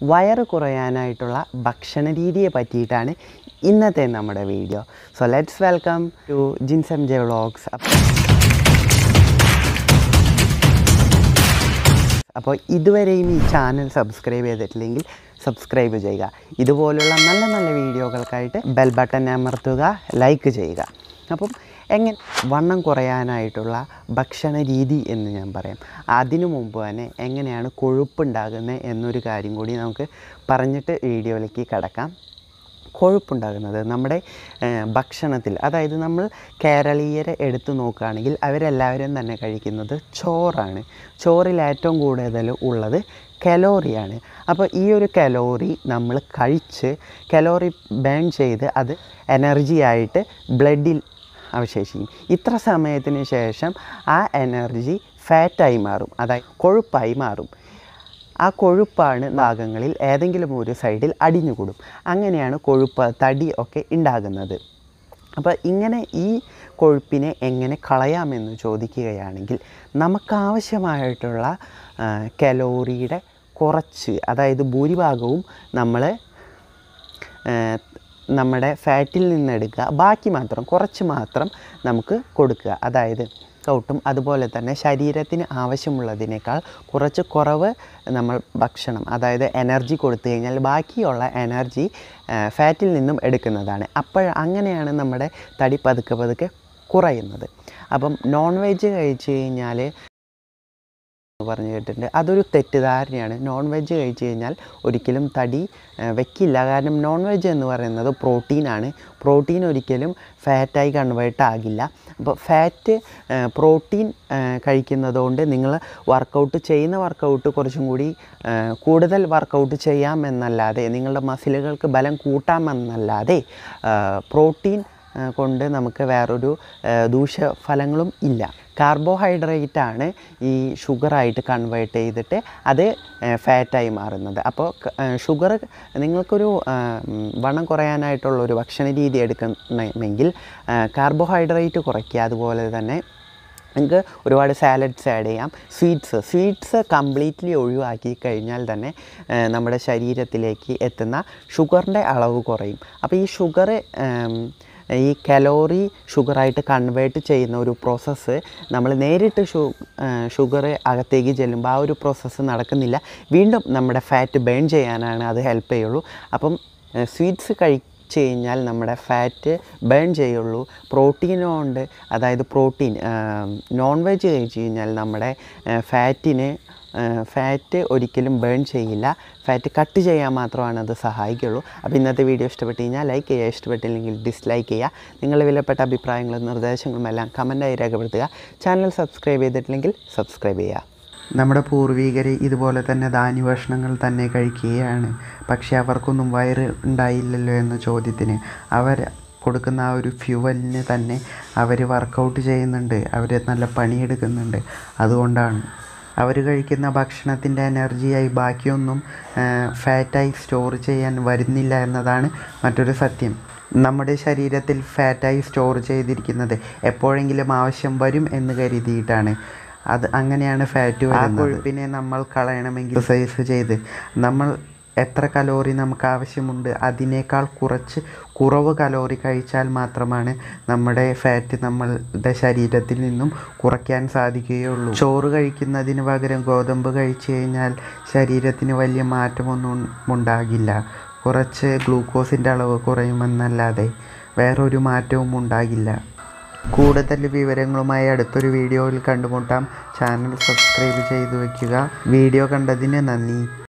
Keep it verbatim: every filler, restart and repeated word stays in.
വയറ് കുറയാനായിട്ടുള്ള ഭക്ഷണ രീതിയെ പറ്റിയിട്ടാണ് ഇന്നത്തെ നമ്മുടെ video. So let's welcome to Jins M J vlogs. അപ്പോൾ ഇതുവരെയും ഈ ചാനൽ സബ്സ്ക്രൈബ് ചെയ്തിട്ടില്ലെങ്കിൽ സബ്സ്ക്രൈബ് ചെയ്യുക. ഇതുപോലുള്ള നല്ല നല്ല വീഡിയോകൾക്കായിട്ട് ബെൽ ബട്ടൺ അമർത്തുക, ലൈക്ക് ചെയ്യുക. അപ്പം എങ്ങനെ വണ്ണം കുറയാനായിട്ടുള്ള ഭക്ഷണ രീതി എന്ന് ഞാൻ പറയാം. അതിനു മുമ്പ് തന്നെ എങ്ങനെയാണ് കൊഴുപ്പുണ്ടാകുന്നത് എന്നൊരു കാര്യം കൂടി നമുക്ക് പറഞ്ഞിട്ട് വീഡിയോയിലേക്ക് കടക്കാം. കൊഴുപ്പുണ്ടാകുന്നത് നമ്മുടെ ഭക്ഷണത്തിൽ, അതായത് നമ്മൾ കേരളീയരെ എടുത്തു നോക്കുകയാണെങ്കിൽ അവരെല്ലാവരും തന്നെ കഴിക്കുന്നത് ചോറാണ്. ചോറിൽ ഏറ്റവും കൂടുതൽ ഉള്ളത് കലോറിയാണ്. അപ്പോൾ ഈ ഒരു കലോറി നമ്മൾ കഴിച്ച് കലോറി ബേൺ ചെയ്ത് അത് എനർജി ആയിട്ട് ബ്ലഡിൽ അവശേഷിക്കും. ഇത്ര സമയത്തിന് ശേഷം ആ എനർജി ഫാറ്റായി മാറും, അതായത് കൊഴുപ്പായി മാറും. ആ കൊഴുപ്പാണ് ഭാഗങ്ങളിൽ ഏതെങ്കിലും ഒരു സൈഡിൽ അടിഞ്ഞുകൂടും. അങ്ങനെയാണ് കൊഴുപ്പ്, തടി ഒക്കെ ഉണ്ടാകുന്നത്. അപ്പോൾ ഇങ്ങനെ ഈ കൊഴുപ്പിനെ എങ്ങനെ കളയാമെന്ന് ചോദിക്കുകയാണെങ്കിൽ നമുക്കാവശ്യമായിട്ടുള്ള കലോറിയുടെ കുറച്ച്, അതായത് ഭൂരിഭാഗവും നമ്മൾ നമ്മുടെ ഫാറ്റിൽ നിന്നെടുക്കുക, ബാക്കി മാത്രം കുറച്ച് മാത്രം നമുക്ക് കൊടുക്കുക. അതായത് കൗട്ടും അതുപോലെ തന്നെ ശരീരത്തിന് ആവശ്യമുള്ളതിനേക്കാൾ കുറച്ച് കുറവ് നമ്മൾ ഭക്ഷണം, അതായത് എനർജി കൊടുത്തു കഴിഞ്ഞാൽ ബാക്കിയുള്ള എനർജി ഫാറ്റിൽ നിന്നും എടുക്കുന്നതാണ്. അപ്പോൾ അങ്ങനെയാണ് നമ്മുടെ തടി പതുക്കെ പതുക്കെ കുറയുന്നത്. അപ്പം നോൺ വെജ് കഴിച്ച് കഴിഞ്ഞാൽ പറഞ്ഞു കേട്ടിട്ടുണ്ട്, അതൊരു തെറ്റിദ്ധാരണയാണ്. നോൺ വെജ് കഴിച്ച് കഴിഞ്ഞാൽ ഒരിക്കലും തടി വെക്കില്ല. കാരണം നോൺ വെജ് എന്ന് പറയുന്നത് പ്രോട്ടീനാണ്. പ്രോട്ടീൻ ഒരിക്കലും ഫാറ്റായി കൺവേർട്ട് ആകില്ല. അപ്പോൾ ഫാറ്റ് പ്രോട്ടീൻ കഴിക്കുന്നതുകൊണ്ട് നിങ്ങൾ വർക്കൗട്ട് ചെയ്യുന്ന വർക്കൗട്ട് കുറച്ചും കൂടി കൂടുതൽ വർക്കൗട്ട് ചെയ്യാമെന്നല്ലാതെ, നിങ്ങളുടെ മസിലുകൾക്ക് ബലം കൂട്ടാമെന്നല്ലാതെ പ്രോട്ടീൻ കൊണ്ട് നമുക്ക് വേറൊരു ദൂഷ്യഫലങ്ങളും ഇല്ല. കാർബോഹൈഡ്രേറ്റാണ് ഈ ഷുഗറായിട്ട് കൺവേർട്ട് ചെയ്തിട്ട് അത് ഫാറ്റായി മാറുന്നത്. അപ്പോൾ ഷുഗർ നിങ്ങൾക്കൊരു വണ്ണം കുറയാനായിട്ടുള്ളൊരു ഭക്ഷണ രീതി എടുക്കണമെങ്കിൽ കാർബോഹൈഡ്രേറ്റ് കുറയ്ക്കുക. അതുപോലെ തന്നെ നിങ്ങൾക്ക് ഒരുപാട് സാലഡ്സ് ആഡ് ചെയ്യാം. സ്വീറ്റ്സ് സ്വീറ്റ്സ് കംപ്ലീറ്റ്ലി ഒഴിവാക്കി കഴിഞ്ഞാൽ തന്നെ നമ്മുടെ ശരീരത്തിലേക്ക് എത്തുന്ന ഷുഗറിൻ്റെ അളവ് കുറയും. അപ്പോൾ ഈ ഷുഗർ ഈ കലോറി ഷുഗറായിട്ട് കൺവേർട്ട് ചെയ്യുന്ന ഒരു പ്രോസസ്സ് നമ്മൾ നേരിട്ട് ഷു ഷുഗർ അകത്തേക്ക് ചെല്ലുമ്പോൾ ആ ഒരു പ്രോസസ്സ് നടക്കുന്നില്ല. വീണ്ടും നമ്മുടെ ഫാറ്റ് ബേൺ ചെയ്യാനാണ് അത് ഹെൽപ്പ് ചെയ്യുള്ളൂ. അപ്പം സ്വീറ്റ്സ് കഴിച്ച് കഴിഞ്ഞാൽ നമ്മുടെ ഫാറ്റ് ബേൺ ചെയ്യുള്ളൂ. പ്രോട്ടീനുണ്ട്, അതായത് പ്രോട്ടീൻ നോൺ വെജ് കഴിച്ച് കഴിഞ്ഞാൽ നമ്മുടെ ഫാറ്റിന് ഫാറ്റ് ഒരിക്കലും ബേൺ ചെയ്യില്ല, ഫാറ്റ് കട്ട് ചെയ്യാൻ മാത്രമാണ് അത് സഹായിക്കുള്ളൂ. അപ്പോൾ ഇന്നത്തെ വീഡിയോ ഇഷ്ടപ്പെട്ട് കഴിഞ്ഞാൽ ലൈക്ക് ചെയ്യുക, ഇഷ്ടപ്പെട്ടില്ലെങ്കിൽ ഡിസ്ലൈക്ക് ചെയ്യുക. നിങ്ങളുടെ വിലപ്പെട്ട അഭിപ്രായങ്ങളും നിർദ്ദേശങ്ങളും എല്ലാം കമൻറ്റായി രേഖപ്പെടുത്തുക. ചാനൽ സബ്സ്ക്രൈബ് ചെയ്തിട്ടില്ലെങ്കിൽ സബ്സ്ക്രൈബ് ചെയ്യുക. നമ്മുടെ പൂർവികർ ഇതുപോലെ തന്നെ ധാന്യഭക്ഷണങ്ങൾ തന്നെ കഴിക്കുകയാണ്. പക്ഷേ അവർക്കൊന്നും വയറ് ഉണ്ടായില്ലല്ലോ എന്ന ചോദ്യത്തിന് അവർ കൊടുക്കുന്ന ആ ഒരു ഫ്യൂവലിന് തന്നെ അവർ വർക്കൗട്ട് ചെയ്യുന്നുണ്ട്, അവർ നല്ല പണിയെടുക്കുന്നുണ്ട്. അതുകൊണ്ടാണ് അവർ കഴിക്കുന്ന ഭക്ഷണത്തിൻ്റെ എനർജിയായി ബാക്കിയൊന്നും ഫാറ്റായി സ്റ്റോർ ചെയ്യാൻ വരുന്നില്ല എന്നതാണ് മറ്റൊരു സത്യം. നമ്മുടെ ശരീരത്തിൽ ഫാറ്റായി സ്റ്റോർ ചെയ്തിരിക്കുന്നത് എപ്പോഴെങ്കിലും ആവശ്യം വരും എന്ന് കരുതിയിട്ടാണ്. അത് അങ്ങനെയാണ് ഫാറ്റ് വരുന്നത്. ആ കൊഴുപ്പിനെ നമ്മൾ കളയണമെങ്കിൽ എക്സസൈസ് ചെയ്ത് നമ്മൾ എത്ര കലോറി നമുക്ക് ആവശ്യമുണ്ട് അതിനേക്കാൾ കുറച്ച് കുറവ് കലോറി കഴിച്ചാൽ മാത്രമാണ് നമ്മുടെ ഫാറ്റ് നമ്മളുടെ ശരീരത്തിൽ നിന്നും കുറയ്ക്കാൻ സാധിക്കുകയുള്ളൂ. ചോറ് കഴിക്കുന്നതിന് പകരം ഗോതമ്പ് കഴിച്ചു കഴിഞ്ഞാൽ ശരീരത്തിന് വലിയ മാറ്റമൊന്നും ഉണ്ടാകില്ല. കുറച്ച് ഗ്ലൂക്കോസിൻ്റെ അളവ് കുറയുമെന്നല്ലാതെ വേറൊരു മാറ്റവും ഉണ്ടാകില്ല. കൂടുതൽ വിവരങ്ങളുമായി അടുത്തൊരു വീഡിയോയിൽ കണ്ടുമുട്ടാം. ചാനൽ സബ്സ്ക്രൈബ് ചെയ്തു വയ്ക്കുക. വീഡിയോ കണ്ടതിന് നന്ദി.